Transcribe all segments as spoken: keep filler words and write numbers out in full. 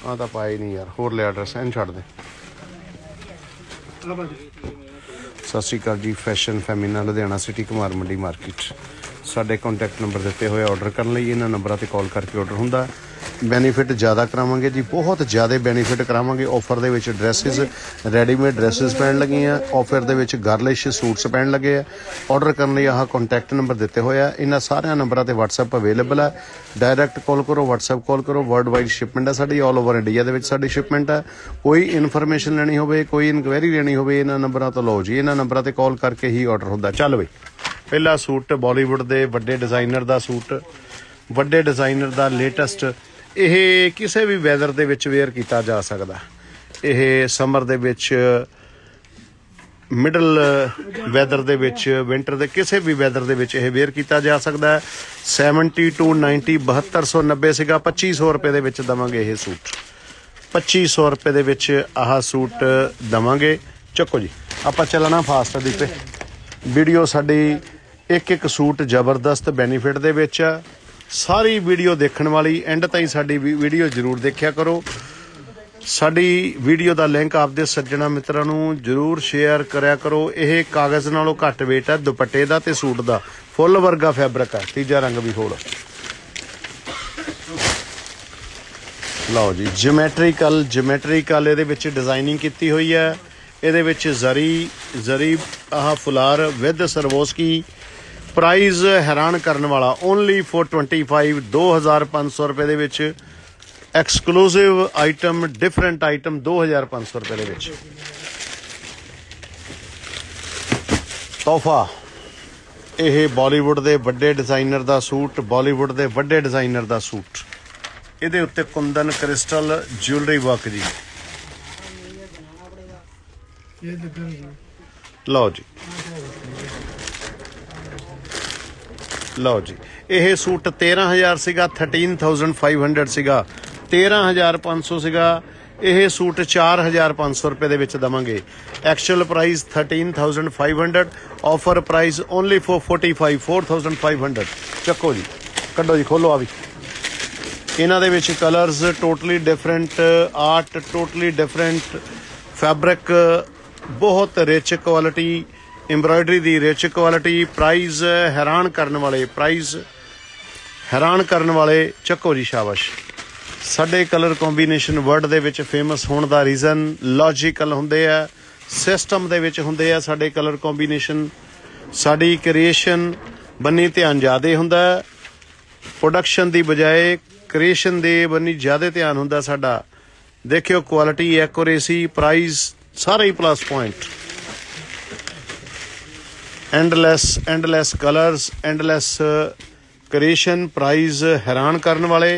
हाँ तो पाए नहीं यार, होर लिया एड्रैस इन छड़ दे। Sat Shri Akal ji, fashion femina Ludhiana city Kumar Mandi market. साढ़े कॉन्टैक्ट नंबर दिते हुए ऑर्डर करने लिए इन्होंने नंबरों पर कॉल करके ऑर्डर होंगे। बेनीफिट ज़्यादा करावांगे जी, बहुत ज़्यादा बेनीफिट करावांगे। ऑफर दे विच ड्रैसिस रेडीमेड ड्रैसिस पैन लगी हैं, ऑफर दे विच गार्लिश सूट्स पैन लगे हैं। ऑर्डर करने आह कॉन्टैक्ट नंबर दिते हुए हैं, इन्होंने सारे नंबरों पर वट्सएप अवेलेबल है। डायरैक्ट कॉल करो, वट्सएप कॉल करो। वर्ल्ड वाइड शिपमेंट है साडी, ऑल ओवर इंडिया दे विच साडी शिपमेंट है। कोई इनफॉर्मेशन लैनी होवे, कोई इनक्वायरी लैनी होवे, इन्होंने नंबरों तो लो जी, इन्होंने नंबरों पर कॉल करके ही ऑर्डर होंदा। चल बई, पहला सूट बॉलीवुड दे वड्डे डिजाइनर दा सूट, वड्डे डिजाइनर दा लेटेस्ट। यह किसी भी वैदर दे विच वेयर किया जा सकता। यह समर दे विच, मिडल वैदर दे विच, विंटर दे किसी भी वैदर दे विच यह वेयर किया जा सकता है। सैवनटी टू नाइनटी बहत्तर सौ नब्बे सीगा, पच्ची सौ रुपये दे विच देवांगे। यह सूट पच्ची सौ रुपये दे विच आह सूट देवांगे। चको जी, आपां चलना फास्ट दीपे। वीडियो साडी एक एक सूट जबरदस्त बेनीफिट दे विच आ। सारी वीडियो देखने वाली एंड ताईं साडी वीडियो जरूर देखिया करो। साडी वीडियो का लिंक आपदे सज्जणा मित्रां नूं जरूर शेयर करिया करो। यह कागज़ नालों घट वेट है दुपट्टे का ते सूट का, फुल वर्गा फैब्रिक है। तीजा रंग भी होड़ लो जी, जियोमैट्रीकल जियोमैट्रीकल इहदे विच डिजाइनिंग की हुई है। इहदे विच जरी जरी आह फुलार विद सरवोस्की। प्राइस हैरान करने वाला, ओनली फोर ट्वेंटी फाइव दो हज़ार पाँच सौ रुपये दे विच एक्सक्लूसिव आइटम, डिफरेंट आइटम दो हज़ार पाँच सौ रुपये दे विच। तोहफा यह बॉलीवुड दे वड्डे डिजाइनर दा सूट, बॉलीवुड दे वड्डे डिजाइनर दा सूट। इहदे उत्ते कुंदन क्रिस्टल ज्वेलरी वर्क जी। लो जी, लो जी, यह सूट तेरह हज़ार सीगा, थर्टीन थाउजेंड फाइव हंड्रड सीगा, तेरह हज़ार पाँच सौ सीगा। यह सूट चार हज़ार पाँच सौ रुपये दे विच देवांगे। Actual price thirteen thousand five hundred, offer price only for forty five four thousand five hundred. चको जी, कड्डो जी, खोलो आ भी। इन्हां दे विच colours totally different, art totally different, fabric बहुत रिच क्वालिटी, एम्ब्रॉयडरी दी रिच क्वालिटी। प्राइस हैरान करने वाले, प्राइस हैरान करने वाले। चको जी, शाबाश। साडे कलर कॉम्बीनेशन वर्ल्ड दे विच फेमस होने का रीजन लॉजिकल हुंदे आ, सिस्टम दे विच हुंदे आ साडे कलर कॉम्बीनेशन। साडी क्रिएशन बन्नी ध्यान ज़्यादा हुंदा, प्रोडक्शन की बजाय क्रिएशन दे बन्नी ज़्यादा ध्यान हुंदा साडा। देखियो क्वालिटी, एक्यूरेसी, प्राइस सारे ही plus point. Endless endless colours, endless creation, price हैरान करने वाले।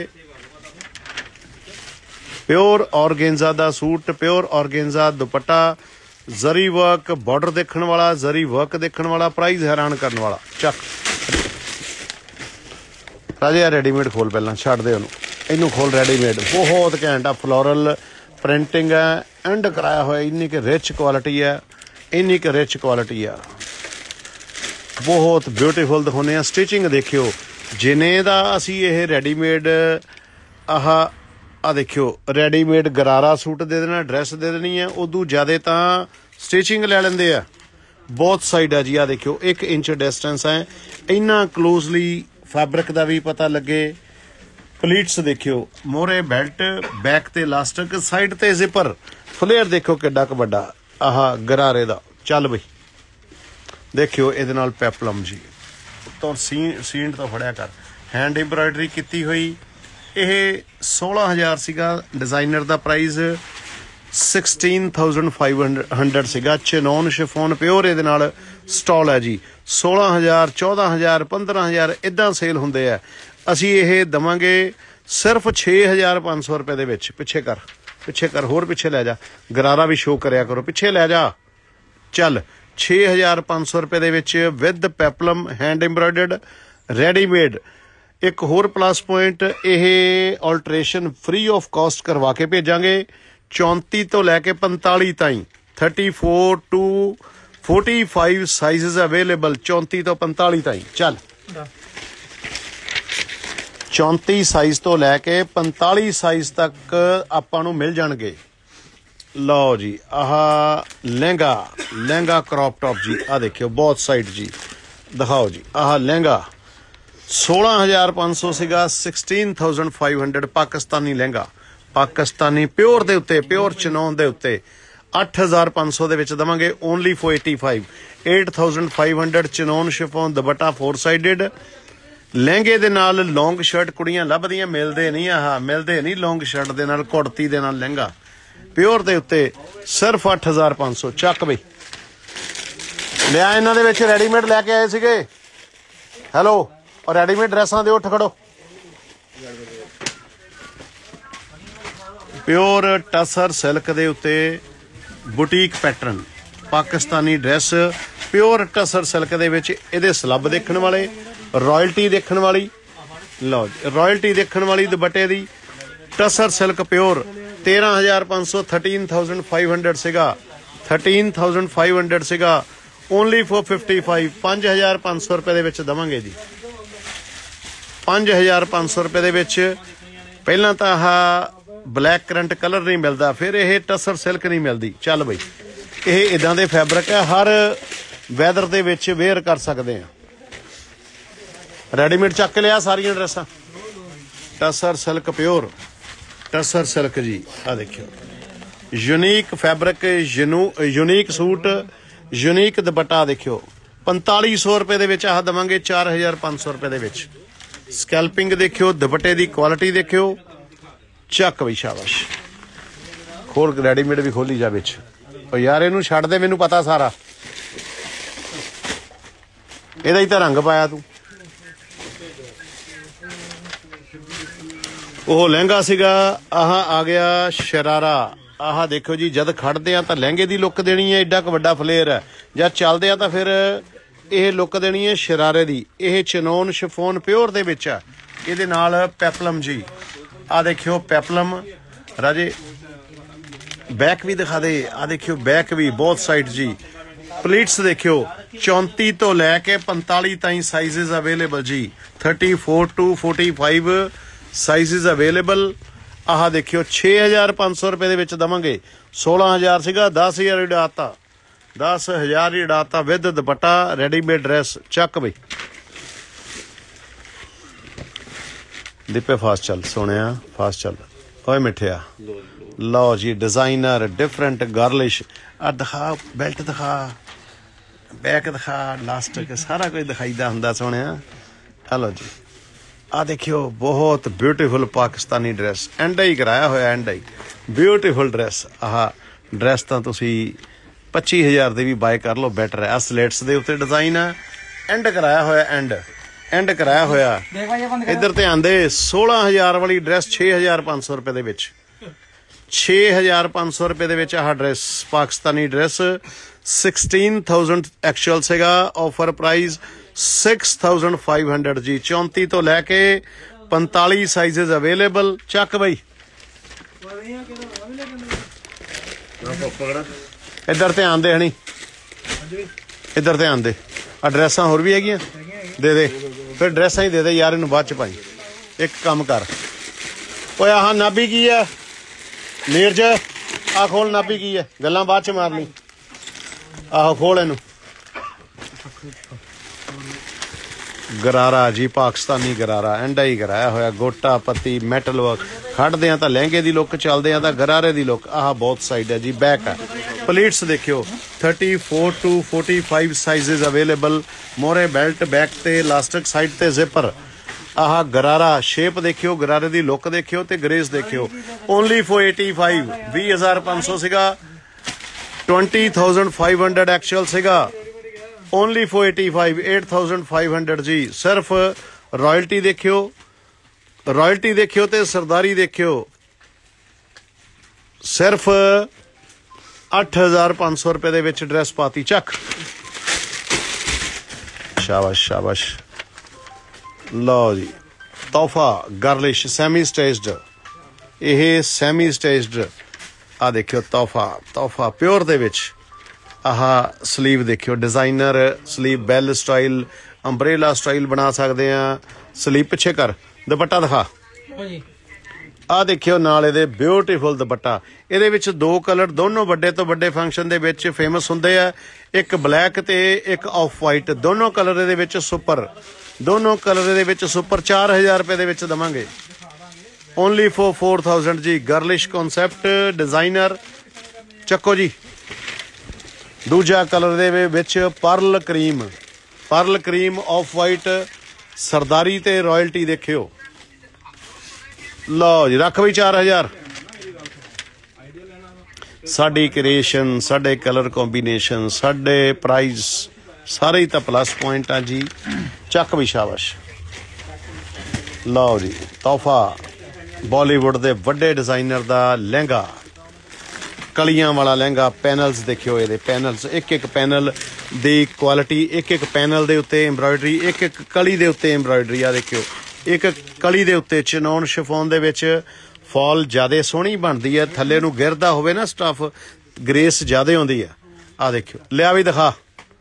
प्योर ऑर्गेंजा दा suit, pure organza dupatta, zari work, border देखने वाला, जरी वर्क देखने वाला, प्राइस हैरान करने वाला। चक राजे रेडीमेड खोल, पहला छड़ दे उन्होंने, इनू खोल। रेडीमेड बहुत घैंट आ, फ्लोरल प्रिंटिंग है, एंड कराया हुआ। इन्नी कि रिच क्वालिटी है, इन्नी कि रिच क्वालिटी है, बहुत ब्यूटीफुल दिखाने। स्टिचिंग देखियो, जिन्हें दा असी ये रेडीमेड आह आ देखियो रेडीमेड गरारा सूट दे देना, ड्रैस दे देनी है, उदू ज़्यादा तो स्टिचिंग ले लेंदे आ। बहुत साइड है जी, आ देखियो एक इंच डिस्टेंस है, इन्ना क्लोजली फैब्रिक का भी पता लगे। प्लीट्स देखियो, मोरे बेल्ट, बैक ते इलास्टिक, साइड ते जिपर, फ्लेयर देखो किड्डा क वड्डा आह गरारे दा। चल बई, देखियो इहदे नाल पेपलम जी, तो सी सींट तो फड़िया कर, हैंड एम्ब्रॉयडरी की हुई। यह सोलह हज़ार सीगा, डिजाइनर का price sixteen thousand five hundred सीगा। चिनॉन शिफोन प्योर इहदे नाल स्टॉल है जी। सोलह हज़ार, चौदह हज़ार, पंद्रह हज़ार इदा सेल होंदे आ। असी ये देवांगे सिर्फ छे हज़ार पाँच सौ रुपये दे विच। पिछे कर, पिछे कर, होर पिछे लै जा, गरारा भी शो करया करो, पिछे लै जा। चल, छे हज़ार पाँच सौ रुपये दे विच with peplum, hand embroidered, readymade. एक होर प्लस पॉइंट, यह ऑल्ट्रेशन फ्री ऑफ कॉस्ट करवा के भेजांगे। चौंती तो लैके पंताली ताईं, thirty four to forty five size available, चौंती तो पंताली ताईं। चल चौंती साइज तो लैके पैंताली साइज तक आपां नूं मिल जाणगे। लो जी आह लहंगा लहंगा क्रॉप टॉप जी, आ देखियो बहुत साइड जी दिखाओ जी। आह लहंगा सोलह हज़ार पाँच सौ सीगा, sixteen thousand five hundred Pakistani lehenga, Pakistani pure दे उत्ते, प्योर चनौन दे उत्ते अठ हज़ार पाँच सौ दे विच दवांगे only four eighty five, eight thousand five hundred chinon chiffon dupatta four sided. लहंगे दे नाल लॉन्ग शर्ट कुड़ियां लभदियां मिलदे नहीं, आह मिलदे नहीं लॉन्ग शर्ट दे नाल कुड़ती दे नाल लहंगा प्योर दे उत्ते सिर्फ अठ हज़ार पाँच सौ। चक बई लिया इन्हां दे विच रेडीमेड लैके आए सीगे। हैलो और रेडीमेड ड्रैसां दे उठ खड़ो। प्योर टसर सिल्क दे उत्ते boutique pattern Pakistani dress pure tussar silk दे विच इहदे स्लब देखण वाले, रॉयल्टी देखण वाली। लो रॉयल्टी देखण वाली दुपट्टे दी टसर सिल्क प्योर तेरह हज़ार पाँच सौ, थर्टीन थाउजेंड फाइव हंड्रेड सीगा, थर्टीन थाउजेंड फाइव हंड्रेड सीगा ओनली फोर फिफ्टी फाइव। पाँच हज़ार पाँच सौ रुपए दे विच दवांगे जी, पाँच हज़ार पाँच सौ रुपए दे विच। पहलां तां आह ब्लैक करंट कलर नहीं मिलता, फिर यह टसर सिल्क नहीं मिलती। चल बई यह इदां दे फैब्रिक है, हर वैदर दे विच वेयर कर सकते हैं। रेडीमेड चक के लिया सारियां ड्रेसां tussar silk pure tussar silk जी। आ देखियो यूनीक फैब्रिक, यूनू यूनीक सूट, यूनीक दुपट्टा देखियो पैंताली सौ रुपए दे विच आह दवांगे चार हज़ार पाँच सौ रुपए दे विच। स्कैल्पिंग देखियो, दुपट्टे की क्वालिटी देखियो। चक बई शाबाश। खोल रेडीमेड भी खोली जा विच। ओ यार इनू छड्ड दे, मैनू पता सारा, इहदा ही तां रंग पाया तू। ओह लहंगा सीगा, आह आ गया शरारा। आह देखो जी जद खड़दे आ तां लहंगे दी लुक देनी है, एडा क वड्डा फ्लेयर है। जद चलदे आ तां फिर यह लुक देनी है शरारे दी। यह चनौन शिफोन प्योर दे विच है, इहदे नाल पैपलम जी। आ देखियो पैपलम राजे, बैक भी दिखा दे। आ देखियो बैक भी बहुत साइड जी। प्लीट्स देखियो चौंती तो लैके पैंताली ताई साइजेज अवेलेबल जी, thirty four to forty five sizes available. आह देखियो छे हज़ार पाँच सौ रुपए दे विच दवांगे। सोलह हज़ार सीगा, दस हज़ार उड़ाता, दस हज़ार ही उड़ाता विद दुपट्टा रेडीमेड ड्रेस। चक बई दीपे फास्ट चल, सोने फास्ट चल, ओए मिठिया। लो जी डिजाइनर डिफरेंट गार्लिश। आ दिखा बेल्ट, दिखा बैक, दिखा लास्टिक, सारा कुछ दिखाईदा हुंदा सोने। हेलो जी आ देखियो बहुत ब्यूटीफुल पाकिस्तानी ड्रेस, एंड ही कराया होया, एंड ही ब्यूटीफुल ड्रेस। आह ड्रेस तो तुसी पच्ची हज़ार दी भी बाय कर लो, बेटर है। आ स्लेट्स दे उत्ते डिजाइन है, एंड कराया होया, एंड एंड कराया होया। इधर ते आंदे सोलह हज़ार वाली ड्रेस छे हज़ार पाँच सौ रुपए दे विच, छे हज़ार पाँच सौ रुपए दे विच आह dress Pakistani dress. Sixteen thousand actual सेगा, offer price six thousand five hundred जी। चौंती तो लैके पैंताली साइजेज अवेलेबल। चक बई इधर ध्यान दे हनी, इधर ध्यान दे। आ ड्रैसां होर भी हैगियां, दे दे फिर ड्रैसां ही दे दे यार, इनू बाद च पाई। एक काम कर, ओए आह नाभी की है नीरज, आ खोल नाभी की है, गल्लां बाद च मारनी। आहो खोल इनू। गरारा जी पाकिस्तानी गरारा, एंडा ही कराया होया, गोटा पत्ती मैटल वर्क। खड़दे तां लहंगे की लुक, चलदे तां गरारे की लुक। आह बहुत साइड है जी, बैक है। प्लीट्स देखियो thirty four to forty five sizes available. मोरे बेल्ट बैक ते इलास्टिक साइड ते जिपर। आह गरारा शेप देखियो, गरारे की लुक देखियो ते ग्रेस देखियो। ओनली फोर एटी फाइव, भी हज़ार पाँच सौ सीगा, twenty thousand five hundred actual सीगा। Only four eighty five, eight thousand five hundred जी। सिर्फ रॉयल्टी देखियो, रॉयल्टी देखियो ते सरदारी देखियो। सिर्फ अठ हज़ार पाँच सौ रुपए दे विच ड्रेस पाती। चक शाबाश शाबाश। लो जी तोहफा गर्लिश सैमी स्टेज्ड, यह सैमी स्टेज्ड। आ देखियो तोहफा, तोहफा प्योर दे विच। आह स्लीव देखियो, designer sleeve, bell style, umbrella style बना सकते हैं। स्लीव पिछे कर, ਦੁਪੱਟਾ ਦਿਖਾ। ਆ ਦੇਖਿਓ ਨਾਲ ਇਹਦੇ ਬਿਊਟੀਫੁਲ ਦੁਪੱਟਾ। ਇਹਦੇ ਵਿੱਚ ਦੋ ਕਲਰ, ਦੋਨੋਂ ਵੱਡੇ ਤੋਂ ਵੱਡੇ ਫੰਕਸ਼ਨ ਦੇ ਵਿੱਚ ਫੇਮਸ ਹੁੰਦੇ ਆ। ਇੱਕ ਬਲੈਕ ਤੇ ਇੱਕ ਆਫ ਵਾਈਟ, ਦੋਨੋਂ ਕਲਰ ਇਹਦੇ ਵਿੱਚ ਸੁਪਰ, ਦੋਨੋਂ ਕਲਰ ਇਹਦੇ ਵਿੱਚ ਸੁਪਰ। ਚਾਰ ਹਜ਼ਾਰ ਰੁਪਏ ਦੇ ਵਿੱਚ ਦੇਵਾਂਗੇ ਓਨਲੀ ਫੋਰ फोर थाउजेंड ਜੀ। ਗਰਲਿਸ਼ ਕਨਸੈਪਟ ਡਿਜ਼ਾਈਨਰ ਚੱਕੋ ਜੀ। ਦੂਜਾ ਕਲਰ ਦੇ ਵਿੱਚ pearl cream, pearl cream off white, ਸਰਦਾਰੀ ਤੇ ਰਾਇਲਟੀ ਦੇਖਿਓ। ਲਓ ਜੀ ਰੱਖ ਵੀ ਚਾਰ ਹਜ਼ਾਰ। ਸਾਡੀ ਕ੍ਰੀਏਸ਼ਨ, ਸਾਡੇ ਕਲਰ ਕੰਬੀਨੇਸ਼ਨ, ਸਾਡੇ ਪ੍ਰਾਈਸ ਸਾਰੇ ਹੀ ਤਾਂ ਪਲੱਸ ਪੁਆਇੰਟ ਆ ਜੀ। ਚੱਕ ਵੀ ਸ਼ਾਬਾਸ਼। ਲਓ ਜੀ ਤੋਹਫਾ ਬਾਲੀਵੁੱਡ ਦੇ ਵੱਡੇ ਡਿਜ਼ਾਈਨਰ ਦਾ ਲਹਿੰਗਾ, ਕਲੀਆਂ ਵਾਲਾ ਲਹਿੰਗਾ। ਪੈਨਲਸ ਦੇਖਿਓ ਇਹਦੇ, ਪੈਨਲਸ ਇੱਕ ਇੱਕ ਪੈਨਲ ਦੀ ਕੁਆਲਿਟੀ, ਇੱਕ ਇੱਕ ਪੈਨਲ ਦੇ ਉੱਤੇ ਐਮਬਰਾਇਡਰੀ, ਇੱਕ ਇੱਕ ਕਲੀ ਦੇ ਉੱਤੇ ਐਮਬਰਾਇਡਰੀ। ਆ ਦੇਖਿਓ ਇੱਕ ਕਲੀ ਦੇ ਉੱਤੇ ਚਨੌਨ ਸ਼ਿਫੋਨ ਦੇ ਵਿੱਚ ਫਾਲ ਜ਼ਿਆਦਾ ਸੋਹਣੀ ਬਣਦੀ ਹੈ। ਥੱਲੇ ਨੂੰ ਗਿਰਦਾ ਹੋਵੇ ਨਾ ਸਟੱਫ, ਗ੍ਰੇਸ ਜ਼ਿਆਦਾ ਆਉਂਦੀ ਆ। ਆ ਦੇਖਿਓ, ਲਿਆ ਵੀ ਦਿਖਾ।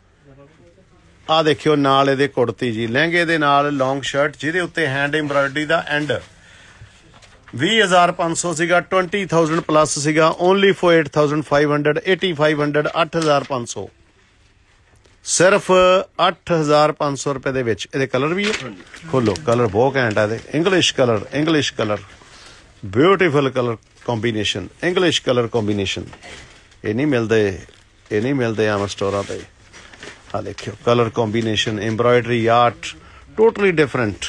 ਆ ਦੇਖਿਓ ਨਾਲ ਇਹਦੇ ਕੁੜਤੀ ਜੀ, ਲਹਿੰਗੇ ਦੇ ਨਾਲ ਲੌਂਗ ਸ਼ਰਟ ਜਿਹਦੇ ਉੱਤੇ ਹੈਂਡ ਐਮਬਰਾਇਡਰੀ ਦਾ ਐਂਡ। ਵੀਹ ਹਜ਼ਾਰ ਪੰਜ ਸੌ ਸੀਗਾ, ਟਵੰਟੀ थाउजेंड ਪਲੱਸ ਸੀਗਾ। Only four eight thousand five hundred, eighty five hundred, ਅੱਠ ਹਜ਼ਾਰ ਪੰਜ ਸੌ, ਸਿਰਫ ਅੱਠ ਹਜ਼ਾਰ ਪੰਜ ਸੌ ਰੁਪਏ ਦੇ ਵਿੱਚ। ਇਹਦੇ ਕਲਰ ਵੀ ਹੈ, ਖੋਲੋ। ਕਲਰ ਬਹੁਤ ਘੈਂਟ ਆ ਇਹਦੇ। English colour, English colour, beautiful colour combination, English colour combination. ਇਹ ਨਹੀਂ ਮਿਲਦੇ, ਇਹ ਨਹੀਂ ਮਿਲਦੇ ਆਮ ਸਟੋਰਾਂ ਤੇ। ਆ ਦੇਖਿਓ colour combination, embroidery art, totally different.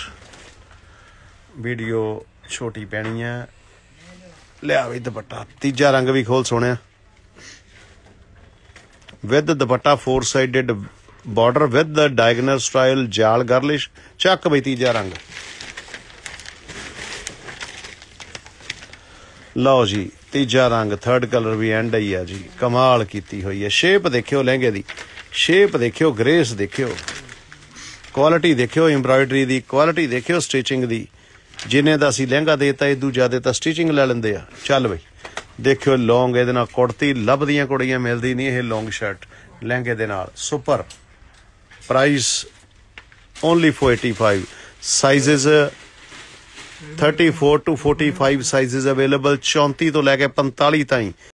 Video ਛੋਟੀ ਪੈਣੀ ਹੈ। ਲਿਆ ਵੀ ਦੁਪੱਟਾ। ਤੀਜਾ ਰੰਗ ਵੀ ਖੋਲ ਸੋਹਣਿਆ, with dupatta, four sided border with diagonal style ਜਾਲ ਗਰਲਿਸ਼। ਚੱਕ ਬਈ ਤੀਜਾ ਰੰਗ। ਲਓ ਜੀ ਤੀਜਾ ਰੰਗ, ਥਰਡ ਕਲਰ ਵੀ ਐਂਡ ਹੀ ਆ ਜੀ। ਕਮਾਲ ਕੀਤੀ ਹੋਈ ਹੈ। ਸ਼ੇਪ ਦੇਖਿਓ ਲਹਿੰਗੇ ਦੀ, ਸ਼ੇਪ ਦੇਖਿਓ, ਗ੍ਰੇਸ ਦੇਖਿਓ, ਕੁਆਲਿਟੀ ਦੇਖਿਓ, ਐਮਬਰਾਇਡਰੀ ਦੀ ਕੁਆਲਿਟੀ ਦੇਖਿਓ, ਸਟਿਚਿੰਗ ਦੀ। ਜਿੰਨੇ ਦਾ ਅਸੀਂ ਲਹਿੰਗਾ ਦੇਤਾ ਇਦੋਂ ਜ਼ਿਆਦਾ ਤਾਂ ਸਟਿਚਿੰਗ ਲੈ ਲੈਂਦੇ ਆ। ਚੱਲ ਬਈ ਦੇਖਿਓ ਲੌਂਗ ਇਹਦੇ ਨਾਲ ਕੁੜਤੀ, ਲੱਭਦੀਆਂ ਕੁੜੀਆਂ ਮਿਲਦੀ ਨਹੀਂ ਇਹ ਲੌਂਗ ਸ਼ਰਟ ਲਹਿੰਗੇ ਦੇ ਨਾਲ। Super price only four eighty five. Sizes thirty four to forty five sizes available, चौंती ਤੋਂ ਲੈ ਕੇ पैंताली ਤਾਈਂ।